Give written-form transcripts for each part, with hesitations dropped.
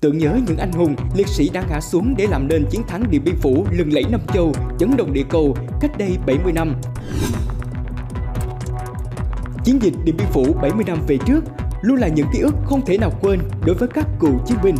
tưởng nhớ những anh hùng, liệt sĩ đã ngã xuống để làm nên chiến thắng Điện Biên Phủ lừng lẫy Nam Châu, chấn động địa cầu cách đây 70 năm. Chiến dịch Điện Biên Phủ 70 năm về trước luôn là những ký ức không thể nào quên đối với các cựu chiến binh.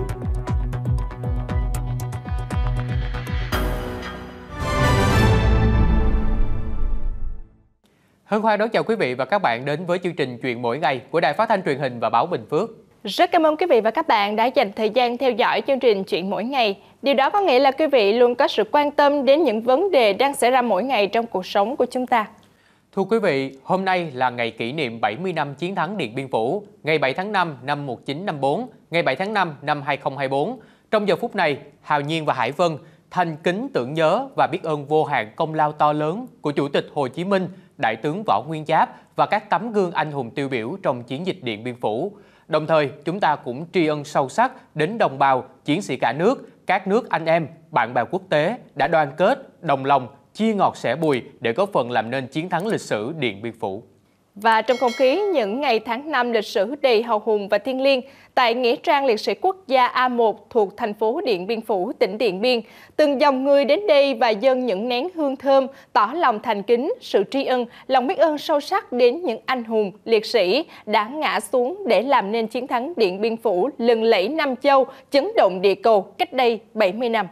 Hân hoan đón chào quý vị và các bạn đến với chương trình Chuyện mỗi ngày của Đài Phát thanh Truyền hình và Báo Bình Phước. Rất cảm ơn quý vị và các bạn đã dành thời gian theo dõi chương trình Chuyện mỗi ngày. Điều đó có nghĩa là quý vị luôn có sự quan tâm đến những vấn đề đang xảy ra mỗi ngày trong cuộc sống của chúng ta. Thưa quý vị, hôm nay là ngày kỷ niệm 70 năm chiến thắng Điện Biên Phủ, ngày 7 tháng 5 năm 1954, ngày 7 tháng 5 năm 2024. Trong giờ phút này, Hào Nhiên và Hải Vân thành kính tưởng nhớ và biết ơn vô hạn công lao to lớn của Chủ tịch Hồ Chí Minh, Đại tướng Võ Nguyên Giáp và các tấm gương anh hùng tiêu biểu trong chiến dịch Điện Biên Phủ. Đồng thời, chúng ta cũng tri ân sâu sắc đến đồng bào, chiến sĩ cả nước, các nước anh em, bạn bè quốc tế đã đoàn kết, đồng lòng, chia ngọt sẻ bùi để góp phần làm nên chiến thắng lịch sử Điện Biên Phủ. Và trong không khí những ngày tháng 5 lịch sử đầy hào hùng và thiêng liêng, tại Nghĩa trang Liệt sĩ Quốc gia A1 thuộc thành phố Điện Biên Phủ, tỉnh Điện Biên, từng dòng người đến đây và dâng những nén hương thơm, tỏ lòng thành kính, sự tri ân, lòng biết ơn sâu sắc đến những anh hùng, liệt sĩ đã ngã xuống để làm nên chiến thắng Điện Biên Phủ lừng lẫy Nam Châu, chấn động địa cầu cách đây 70 năm.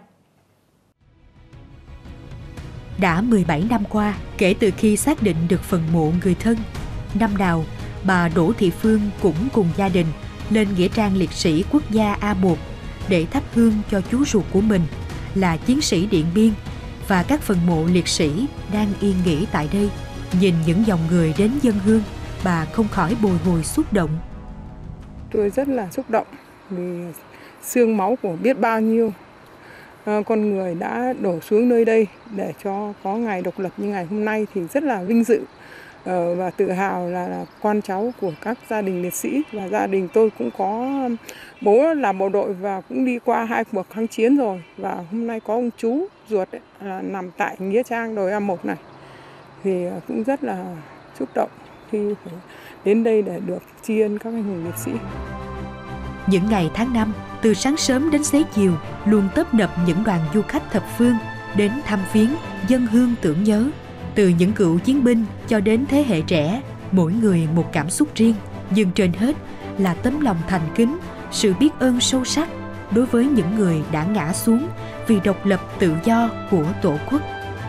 Đã 17 năm qua, kể từ khi xác định được phần mộ người thân, năm nào, bà Đỗ Thị Phương cũng cùng gia đình lên Nghĩa trang Liệt sĩ Quốc gia A1 để thắp hương cho chú ruột của mình là chiến sĩ Điện Biên và các phần mộ liệt sĩ đang yên nghỉ tại đây. Nhìn những dòng người đến dâng hương, bà không khỏi bồi hồi xúc động. Tôi rất là xúc động vì xương máu của biết bao nhiêu con người đã đổ xuống nơi đây để cho có ngày độc lập như ngày hôm nay thì rất là vinh dự và tự hào là con cháu của các gia đình liệt sĩ. Và gia đình tôi cũng có bố là bộ đội và cũng đi qua 2 cuộc kháng chiến rồi, và hôm nay có ông chú ruột nằm tại Nghĩa trang đồi A1 này thì cũng rất là xúc động khi phải đến đây để được tri ân các anh hùng liệt sĩ. Những ngày tháng 5, từ sáng sớm đến xế chiều, luôn tấp nập những đoàn du khách thập phương đến thăm viếng, dâng hương tưởng nhớ. Từ những cựu chiến binh cho đến thế hệ trẻ, mỗi người một cảm xúc riêng, nhưng trên hết là tấm lòng thành kính, sự biết ơn sâu sắc đối với những người đã ngã xuống vì độc lập tự do của Tổ quốc.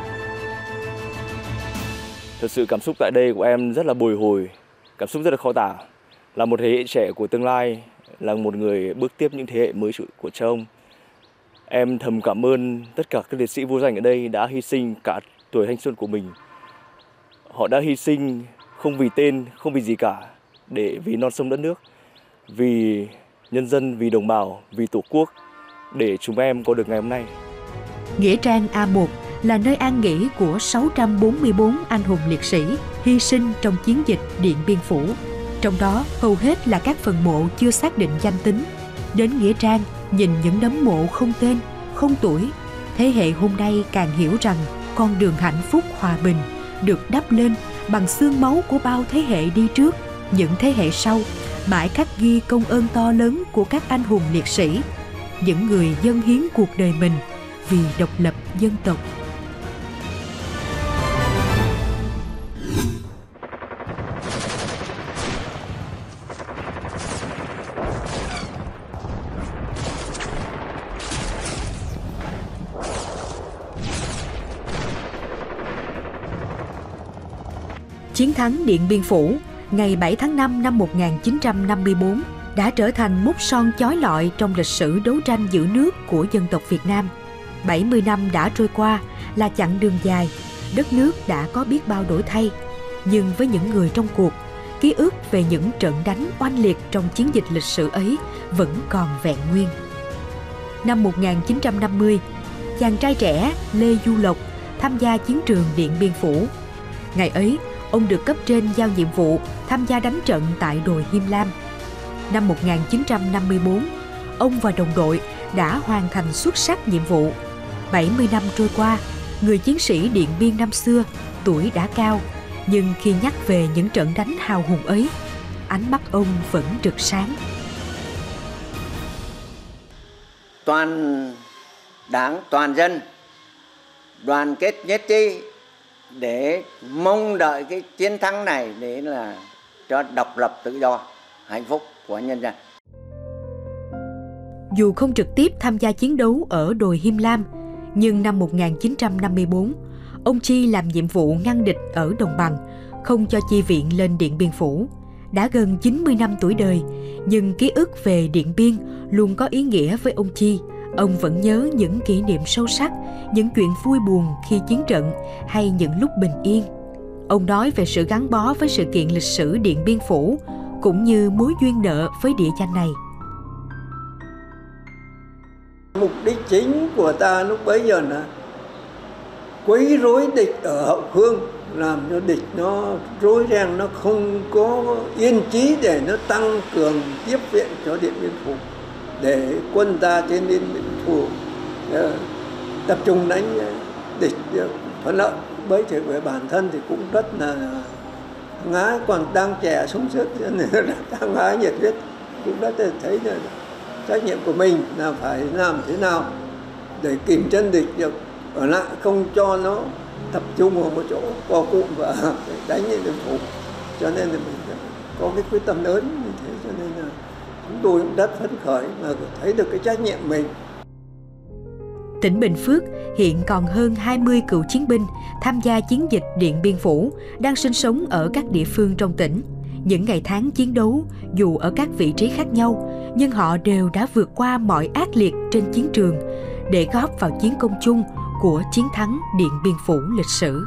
Thật sự cảm xúc tại đây của em rất là bồi hồi, cảm xúc rất là khó tả. Là một thế hệ trẻ của tương lai, là một người bước tiếp những thế hệ mới của cha ông. Em thầm cảm ơn tất cả các liệt sĩ vô danh ở đây đã hy sinh cả tuổi thanh xuân của mình. Họ đã hy sinh không vì tên, không vì gì cả, để vì non sông đất nước, vì nhân dân, vì đồng bào, vì Tổ quốc, để chúng em có được ngày hôm nay. Nghĩa trang A1 là nơi an nghỉ của 644 anh hùng liệt sĩ hy sinh trong chiến dịch Điện Biên Phủ. Trong đó, hầu hết là các phần mộ chưa xác định danh tính. Đến Nghĩa trang, nhìn những nấm mộ không tên, không tuổi, thế hệ hôm nay càng hiểu rằng con đường hạnh phúc hòa bình được đắp lên bằng xương máu của bao thế hệ đi trước. Những thế hệ sau mãi khắc ghi công ơn to lớn của các anh hùng liệt sĩ, những người dâng hiến cuộc đời mình vì độc lập dân tộc. Chiến thắng Điện Biên Phủ ngày 7 tháng 5 năm 1954 đã trở thành mốc son chói lọi trong lịch sử đấu tranh giữ nước của dân tộc Việt Nam. 70 năm đã trôi qua là chặng đường dài, đất nước đã có biết bao đổi thay. Nhưng với những người trong cuộc, ký ức về những trận đánh oanh liệt trong chiến dịch lịch sử ấy vẫn còn vẹn nguyên. Năm 1950, chàng trai trẻ Lê Du Lộc tham gia chiến trường Điện Biên Phủ. Ngày ấy, ông được cấp trên giao nhiệm vụ tham gia đánh trận tại đồi Him Lam. Năm 1954, ông và đồng đội đã hoàn thành xuất sắc nhiệm vụ. 70 năm trôi qua, người chiến sĩ Điện Biên năm xưa, tuổi đã cao, nhưng khi nhắc về những trận đánh hào hùng ấy, ánh mắt ông vẫn rực sáng. toàn đảng, toàn dân đoàn kết nhất trí để mong đợi cái chiến thắng này để là cho độc lập tự do, hạnh phúc của nhân dân. Dù không trực tiếp tham gia chiến đấu ở đồi Him Lam, nhưng năm 1954, ông Chi làm nhiệm vụ ngăn địch ở Đồng Bằng, không cho chi viện lên Điện Biên Phủ. Đã gần 90 năm tuổi đời, nhưng ký ức về Điện Biên luôn có ý nghĩa với ông Chi. Ông vẫn nhớ những kỷ niệm sâu sắc, những chuyện vui buồn khi chiến trận hay những lúc bình yên. Ông nói về sự gắn bó với sự kiện lịch sử Điện Biên Phủ, cũng như mối duyên nợ với địa danh này. Mục đích chính của ta lúc bấy giờ là quấy rối địch ở hậu phương, làm cho địch nó rối ren, nó không có yên chí để nó tăng cường tiếp viện cho Điện Biên Phủ, để quân ta trên Điện Biên Phủ tập trung đánh địch thuận lợi. Bởi thì về bản thân thì cũng rất là ngái, còn đang trẻ sống sức cho nên là đang ngái nhiệt huyết, cũng đã thấy là trách nhiệm của mình là phải làm thế nào để kìm chân địch được ở lại, không cho nó tập trung vào một chỗ co cụm và đánh Điện Biên Phủ. Cho nên là mình có cái quyết tâm lớn như thế, cho nên là chúng tôi cũng rất phấn khởi và thấy được cái trách nhiệm mình. Tỉnh Bình Phước hiện còn hơn 20 cựu chiến binh tham gia chiến dịch Điện Biên Phủ đang sinh sống ở các địa phương trong tỉnh. Những ngày tháng chiến đấu, dù ở các vị trí khác nhau, nhưng họ đều đã vượt qua mọi ác liệt trên chiến trường để góp vào chiến công chung của chiến thắng Điện Biên Phủ lịch sử.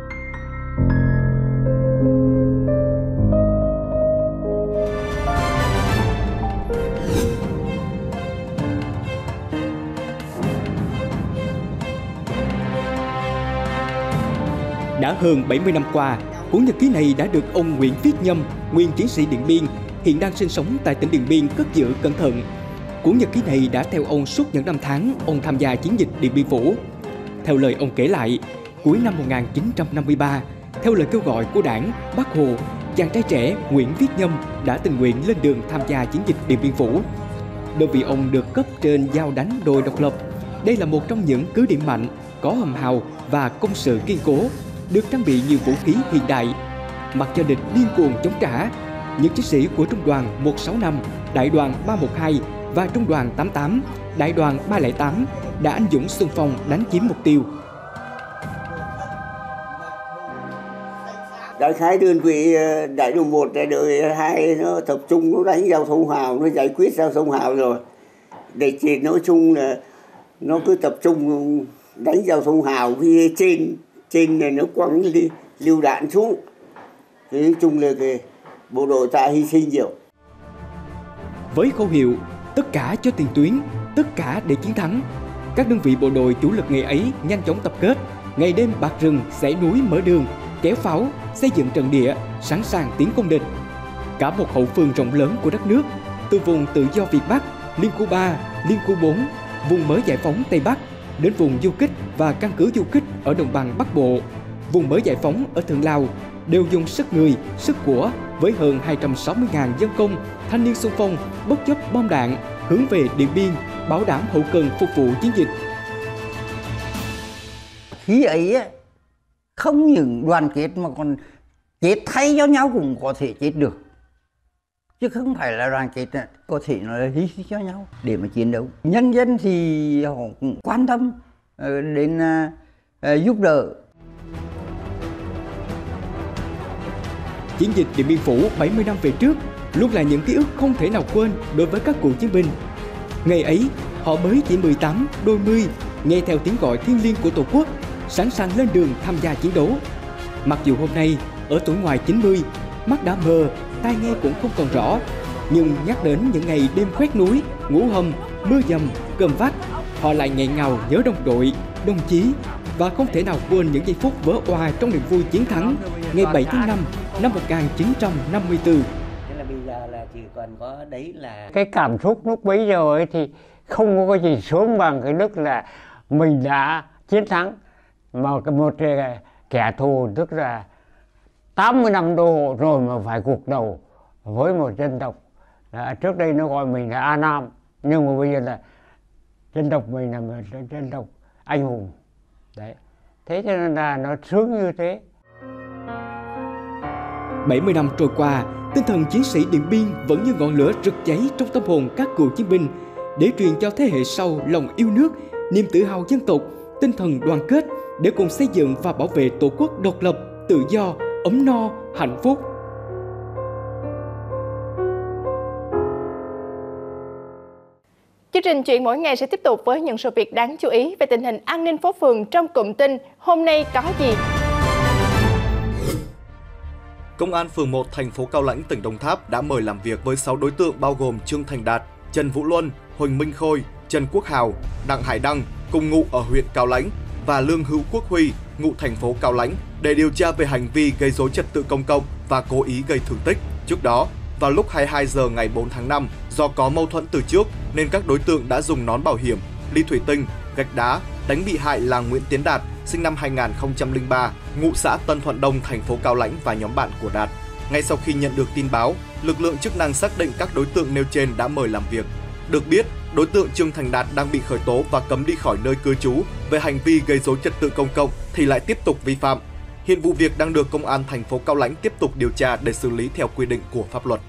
Đã hơn 70 năm qua, cuốn nhật ký này đã được ông Nguyễn Viết Nhâm, nguyên chiến sĩ Điện Biên, hiện đang sinh sống tại tỉnh Điện Biên cất giữ cẩn thận. Cuốn nhật ký này đã theo ông suốt những năm tháng ông tham gia chiến dịch Điện Biên Phủ. Theo lời ông kể lại, cuối năm 1953, theo lời kêu gọi của Đảng, Bác Hồ, chàng trai trẻ Nguyễn Viết Nhâm đã tình nguyện lên đường tham gia chiến dịch Điện Biên Phủ. Đơn vị ông được cấp trên giao đánh đồi độc lập. Đây là một trong những cứ điểm mạnh, có hầm hào và công sự kiên cố, được trang bị nhiều vũ khí hiện đại. Mặc cho địch điên cuồng chống trả, những chiến sĩ của Trung đoàn 165, Đại đoàn 312 và Trung đoàn 88, Đại đoàn 308 đã anh dũng xung phong đánh chiếm mục tiêu. Đại khái đơn vị đại đội 1, đại đội 2 nó tập trung nó đánh giao thông hào, nó giải quyết giao thông hào rồi. Địch thì nói chung là nó cứ tập trung đánh giao thông hào, vì trên này nó quăng lưu đạn xuống. Thì nói chung là cái bộ đội ta hy sinh nhiều. Với khẩu hiệu tất cả cho tiền tuyến, tất cả để chiến thắng, các đơn vị bộ đội chủ lực ngày ấy nhanh chóng tập kết, ngày đêm bạt rừng, xẻ núi mở đường, kéo pháo, xây dựng trận địa, sẵn sàng tiến công địch. Cả một hậu phương rộng lớn của đất nước, từ vùng tự do Việt Bắc, Liên khu 3, Liên khu 4, vùng mới giải phóng Tây Bắc, đến vùng du kích và căn cứ du kích ở đồng bằng Bắc Bộ, vùng mới giải phóng ở Thượng Lào, đều dùng sức người, sức của với hơn 260.000 dân công, thanh niên xung phong, bất chấp bom đạn, hướng về Điện Biên, bảo đảm hậu cần phục vụ chiến dịch. Khi ấy không những đoàn kết mà còn chết thay cho nhau cũng có thể chết được, chứ không phải là đoàn kết có thể nói là hy sinh cho nhau để mà chiến đấu. Nhân dân thì họ cũng quan tâm đến giúp đỡ. Chiến dịch Điện Biên Phủ 70 năm về trước luôn là những ký ức không thể nào quên đối với các cựu chiến binh. Ngày ấy, họ mới chỉ 18, đôi mươi, nghe theo tiếng gọi thiêng liêng của Tổ quốc, sẵn sàng lên đường tham gia chiến đấu. Mặc dù hôm nay, ở tuổi ngoài 90, mắt đã mờ, tai nghe cũng không còn rõ, nhưng nhắc đến những ngày đêm khoét núi, ngủ hầm, mưa dầm, cơm vắt, họ lại nghẹn ngào nhớ đồng đội, đồng chí và không thể nào quên những giây phút vỡ òa trong niềm vui chiến thắng ngày 7 tháng 5 năm 1954. Thế là bây giờ là chỉ còn có đấy là cái cảm xúc lúc bấy giờ ấy thì không có cái gì sướng bằng cái lúc là mình đã chiến thắng mà một kẻ thù, tức là 80 năm đô hộ rồi mà phải cuộc đầu với một dân tộc. Trước đây nó gọi mình là A Nam, nhưng mà bây giờ là dân tộc mình là một dân tộc anh hùng. Đấy. Thế cho nên là nó sướng như thế. 70 năm trôi qua, tinh thần chiến sĩ Điện Biên vẫn như ngọn lửa rực cháy trong tâm hồn các cựu chiến binh để truyền cho thế hệ sau lòng yêu nước, niềm tự hào dân tộc, tinh thần đoàn kết để cùng xây dựng và bảo vệ Tổ quốc độc lập, tự do, ấm no, hạnh phúc. Chương trình Chuyện Mỗi Ngày sẽ tiếp tục với những sự việc đáng chú ý về tình hình an ninh phố phường trong cụm tin Hôm nay có gì. Công an phường 1 thành phố Cao Lãnh, tỉnh Đồng Tháp đã mời làm việc với 6 đối tượng bao gồm Trương Thành Đạt, Trần Vũ Luân, Huỳnh Minh Khôi, Trần Quốc Hào, Đặng Hải Đăng cùng ngụ ở huyện Cao Lãnh và Lương Hữu Quốc Huy ngụ thành phố Cao Lãnh để điều tra về hành vi gây rối trật tự công cộng và cố ý gây thương tích. Trước đó, vào lúc 22 giờ ngày 4 tháng 5, do có mâu thuẫn từ trước nên các đối tượng đã dùng nón bảo hiểm, ly thủy tinh, gạch đá đánh bị hại là Nguyễn Tiến Đạt, sinh năm 2003, ngụ xã Tân Thuận Đông, thành phố Cao Lãnh và nhóm bạn của Đạt. Ngay sau khi nhận được tin báo, lực lượng chức năng xác định các đối tượng nêu trên đã mời làm việc. Được biết, đối tượng Trương Thành Đạt đang bị khởi tố và cấm đi khỏi nơi cư trú về hành vi gây rối trật tự công cộng thì lại tiếp tục vi phạm. Hiện vụ việc đang được Công an thành phố Cao Lãnh tiếp tục điều tra để xử lý theo quy định của pháp luật.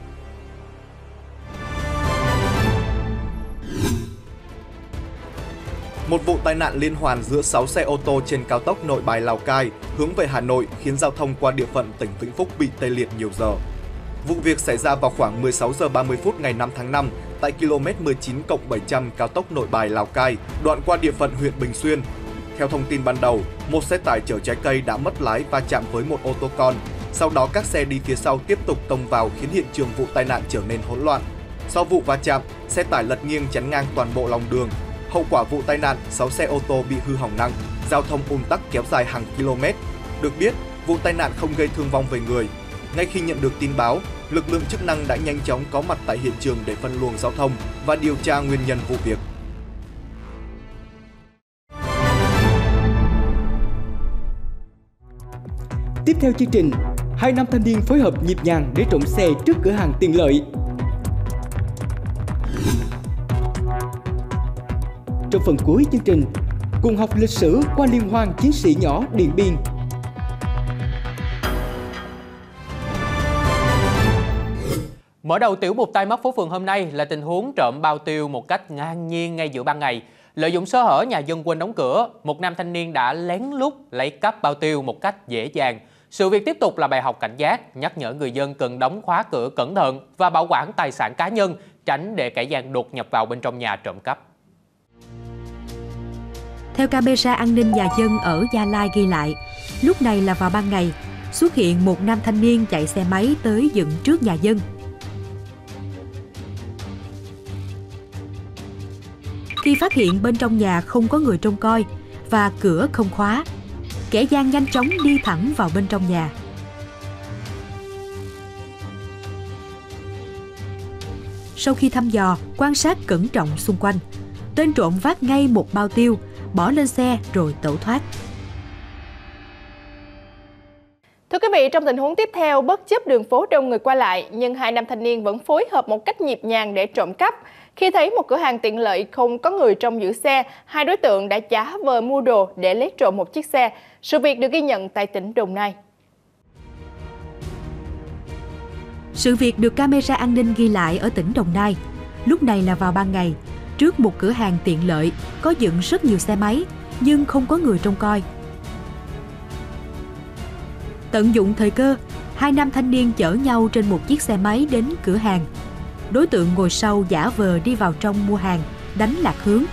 Một vụ tai nạn liên hoàn giữa 6 xe ô tô trên cao tốc Nội Bài - Lào Cai hướng về Hà Nội khiến giao thông qua địa phận tỉnh Vĩnh Phúc bị tê liệt nhiều giờ. Vụ việc xảy ra vào khoảng 16 giờ 30 phút ngày 5 tháng 5 tại km 19+700 cao tốc Nội Bài - Lào Cai, đoạn qua địa phận huyện Bình Xuyên. Theo thông tin ban đầu, một xe tải chở trái cây đã mất lái va chạm với một ô tô con. Sau đó các xe đi phía sau tiếp tục tông vào khiến hiện trường vụ tai nạn trở nên hỗn loạn. Sau vụ va chạm, xe tải lật nghiêng chắn ngang toàn bộ lòng đường. Hậu quả vụ tai nạn, 6 xe ô tô bị hư hỏng nặng, giao thông ùn tắc kéo dài hàng km. Được biết, vụ tai nạn không gây thương vong về người. Ngay khi nhận được tin báo, lực lượng chức năng đã nhanh chóng có mặt tại hiện trường để phân luồng giao thông và điều tra nguyên nhân vụ việc. Tiếp theo chương trình, 2 nam thanh niên phối hợp nhịp nhàng để trộm xe trước cửa hàng tiện lợi. Trong phần cuối chương trình, cùng học lịch sử qua liên hoan chiến sĩ nhỏ Điện Biên. Mở đầu tiểu mục tai mắt phố phường hôm nay là tình huống trộm bao tiêu một cách ngang nhiên ngay giữa ban ngày. Lợi dụng sơ hở nhà dân quên đóng cửa, một nam thanh niên đã lén lút lấy cắp bao tiêu một cách dễ dàng. Sự việc tiếp tục là bài học cảnh giác, nhắc nhở người dân cần đóng khóa cửa cẩn thận và bảo quản tài sản cá nhân, tránh để kẻ gian đột nhập vào bên trong nhà trộm cắp. Theo camera an ninh nhà dân ở Gia Lai ghi lại, lúc này là vào ban ngày, xuất hiện một nam thanh niên chạy xe máy tới dựng trước nhà dân. Khi phát hiện bên trong nhà không có người trông coi và cửa không khóa, kẻ gian nhanh chóng đi thẳng vào bên trong nhà. Sau khi thăm dò, quan sát cẩn trọng xung quanh, tên trộm vác ngay một bao tiêu, bỏ lên xe rồi tẩu thoát. Thưa quý vị, trong tình huống tiếp theo, bất chấp đường phố đông người qua lại, nhưng 2 nam thanh niên vẫn phối hợp một cách nhịp nhàng để trộm cắp. Khi thấy một cửa hàng tiện lợi không có người trông giữ xe, 2 đối tượng đã giả vờ mua đồ để lấy trộm một chiếc xe. Sự việc được ghi nhận tại tỉnh Đồng Nai. Sự việc được camera an ninh ghi lại ở tỉnh Đồng Nai. Lúc này là vào ban ngày, trước một cửa hàng tiện lợi có dựng rất nhiều xe máy, nhưng không có người trông coi. Tận dụng thời cơ, 2 nam thanh niên chở nhau trên một chiếc xe máy đến cửa hàng. Đối tượng ngồi sau giả vờ đi vào trong mua hàng, đánh lạc hướng.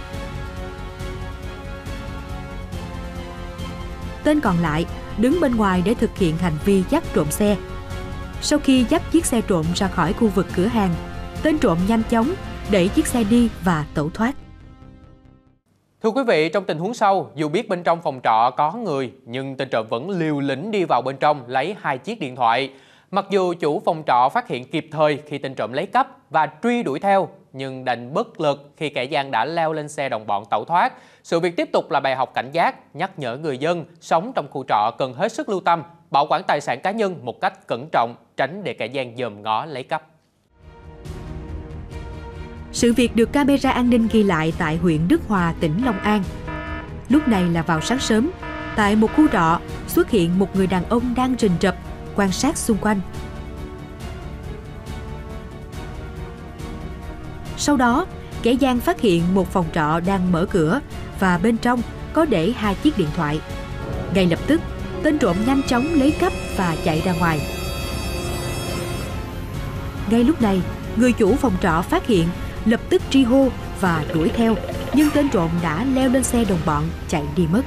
Tên còn lại đứng bên ngoài để thực hiện hành vi dắt trộm xe. Sau khi dắt chiếc xe trộm ra khỏi khu vực cửa hàng, tên trộm nhanh chóng đẩy chiếc xe đi và tẩu thoát. Thưa quý vị, trong tình huống sau, dù biết bên trong phòng trọ có người, nhưng tên trộm vẫn liều lĩnh đi vào bên trong lấy 2 chiếc điện thoại. Mặc dù chủ phòng trọ phát hiện kịp thời khi tên trộm lấy cắp và truy đuổi theo, nhưng đành bất lực khi kẻ gian đã leo lên xe đồng bọn tẩu thoát. Sự việc tiếp tục là bài học cảnh giác, nhắc nhở người dân sống trong khu trọ cần hết sức lưu tâm, bảo quản tài sản cá nhân một cách cẩn trọng, tránh để kẻ gian dòm ngó lấy cắp. Sự việc được camera an ninh ghi lại tại huyện Đức Hòa, tỉnh Long An. Lúc này là vào sáng sớm, tại một khu trọ xuất hiện một người đàn ông đang rình rập quan sát xung quanh. Sau đó, kẻ gian phát hiện một phòng trọ đang mở cửa và bên trong có để 2 chiếc điện thoại. Ngay lập tức, tên trộm nhanh chóng lấy cắp và chạy ra ngoài. Ngay lúc này, người chủ phòng trọ phát hiện, lập tức tri hô và đuổi theo, nhưng tên trộm đã leo lên xe đồng bọn chạy đi mất.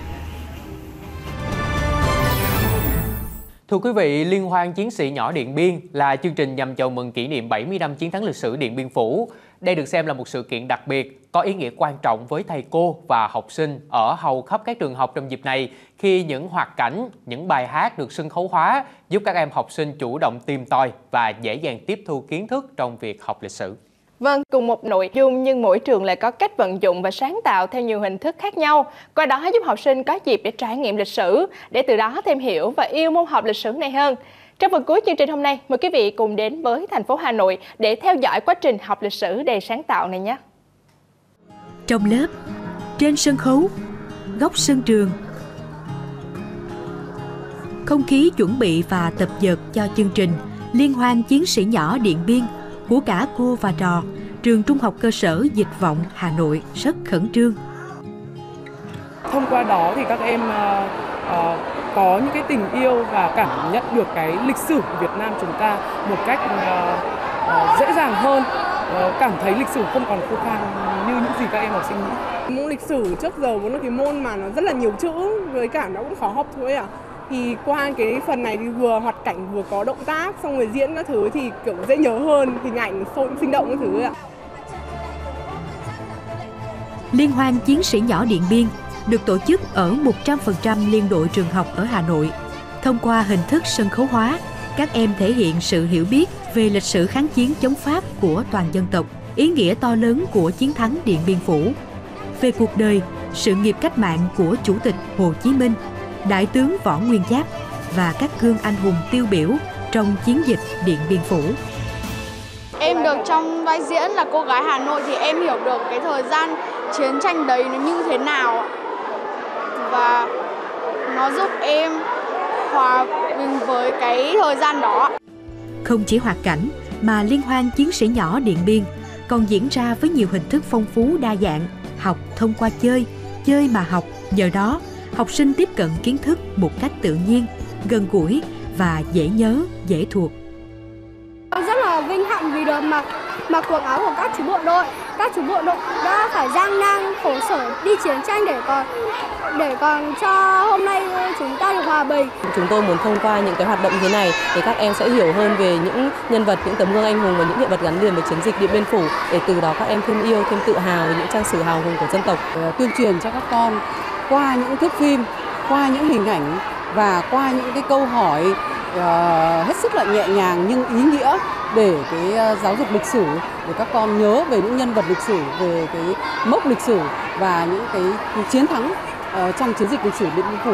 Thưa quý vị, Liên hoan chiến sĩ nhỏ Điện Biên là chương trình nhằm chào mừng kỷ niệm 70 năm chiến thắng lịch sử Điện Biên Phủ. Đây được xem là một sự kiện đặc biệt, có ý nghĩa quan trọng với thầy cô và học sinh ở hầu khắp các trường học trong dịp này, khi những hoạt cảnh, những bài hát được sân khấu hóa giúp các em học sinh chủ động tìm tòi và dễ dàng tiếp thu kiến thức trong việc học lịch sử. Vâng, cùng một nội dung nhưng mỗi trường lại có cách vận dụng và sáng tạo theo nhiều hình thức khác nhau. Qua đó giúp học sinh có dịp để trải nghiệm lịch sử, để từ đó thêm hiểu và yêu môn học lịch sử này hơn. Trong phần cuối chương trình hôm nay, mời quý vị cùng đến với thành phố Hà Nội để theo dõi quá trình học lịch sử đầy sáng tạo này nhé. Trong lớp, trên sân khấu, góc sân trường. Không khí chuẩn bị và tập dượt cho chương trình Liên hoan chiến sĩ nhỏ Điện Biên của cả cô và trò trường Trung học cơ sở Dịch Vọng, Hà Nội rất khẩn trương. Thông qua đó thì các em có những cái tình yêu và cảm nhận được cái lịch sử của Việt Nam chúng ta một cách dễ dàng hơn, cảm thấy lịch sử không còn khô khan như những gì các em học sinh nghĩ. Môn lịch sử trước giờ vốn là cái môn mà nó rất là nhiều chữ, với cả nó cũng khó học thôi à. Thì qua cái phần này thì vừa hoạt cảnh vừa có động tác, xong rồi diễn các thứ thì kiểu dễ nhớ hơn, hình ảnh sinh động các thứ ạ. Liên hoan chiến sĩ nhỏ Điện Biên được tổ chức ở 100% liên đội trường học ở Hà Nội. Thông qua hình thức sân khấu hóa, các em thể hiện sự hiểu biết về lịch sử kháng chiến chống Pháp của toàn dân tộc, ý nghĩa to lớn của chiến thắng Điện Biên Phủ, về cuộc đời, sự nghiệp cách mạng của Chủ tịch Hồ Chí Minh, Đại tướng Võ Nguyên Giáp và các gương anh hùng tiêu biểu trong chiến dịch Điện Biên Phủ. Em được trong vai diễn là cô gái Hà Nội thì em hiểu được cái thời gian chiến tranh đấy nó như thế nào, và nó giúp em hòa mình với cái thời gian đó. Không chỉ hoạt cảnh mà Liên hoan chiến sĩ nhỏ Điện Biên còn diễn ra với nhiều hình thức phong phú đa dạng, học thông qua chơi, chơi mà học. Nhờ đó, học sinh tiếp cận kiến thức một cách tự nhiên, gần gũi và dễ nhớ, dễ thuộc. Con rất là vinh hạnh vì được mặc quần áo của các chú bộ đội. Các chú bộ đội đã phải gian nan khổ sở đi chiến tranh để còn cho hôm nay chúng ta được hòa bình. Chúng tôi muốn thông qua những cái hoạt động như thế này để các em sẽ hiểu hơn về những nhân vật, những tấm gương anh hùng và những hiện vật gắn liền với chiến dịch Điện Biên Phủ, để từ đó các em thêm yêu, thêm tự hào về những trang sử hào hùng của dân tộc. Tuyên truyền cho các con qua những thước phim, qua những hình ảnh và qua những cái câu hỏi hết sức là nhẹ nhàng nhưng ý nghĩa, để cái giáo dục lịch sử, để các con nhớ về những nhân vật lịch sử, về cái mốc lịch sử và những cái chiến thắng trong chiến dịch lịch sử Điện Biên Phủ.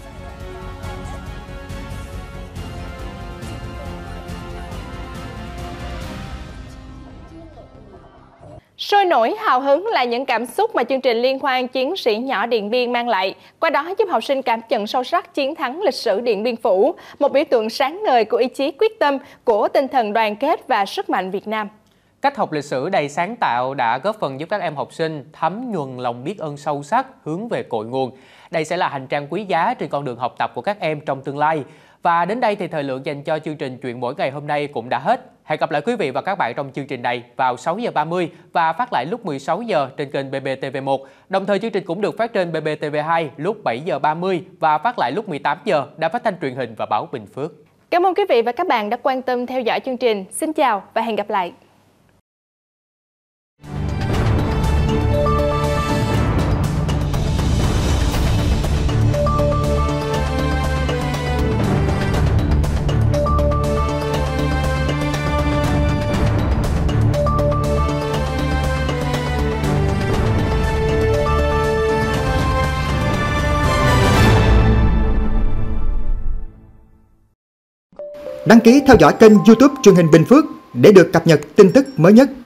Sôi nổi hào hứng là những cảm xúc mà chương trình Liên hoan chiến sĩ nhỏ Điện Biên mang lại. Qua đó giúp học sinh cảm nhận sâu sắc chiến thắng lịch sử Điện Biên Phủ, một biểu tượng sáng ngời của ý chí quyết tâm, của tinh thần đoàn kết và sức mạnh Việt Nam. Cách học lịch sử đầy sáng tạo đã góp phần giúp các em học sinh thấm nhuần lòng biết ơn sâu sắc, hướng về cội nguồn. Đây sẽ là hành trang quý giá trên con đường học tập của các em trong tương lai. Và đến đây thì thời lượng dành cho chương trình Chuyện Mỗi Ngày hôm nay cũng đã hết. Hẹn gặp lại quý vị và các bạn trong chương trình này vào 6 giờ 30 và phát lại lúc 16 giờ trên kênh BBTV1. Đồng thời chương trình cũng được phát trên BBTV2 lúc 7 giờ 30 và phát lại lúc 18 giờ Đài Phát thanh Truyền hình và Báo Bình Phước. Cảm ơn quý vị và các bạn đã quan tâm theo dõi chương trình. Xin chào và hẹn gặp lại. Đăng ký theo dõi kênh YouTube Truyền hình Bình Phước để được cập nhật tin tức mới nhất.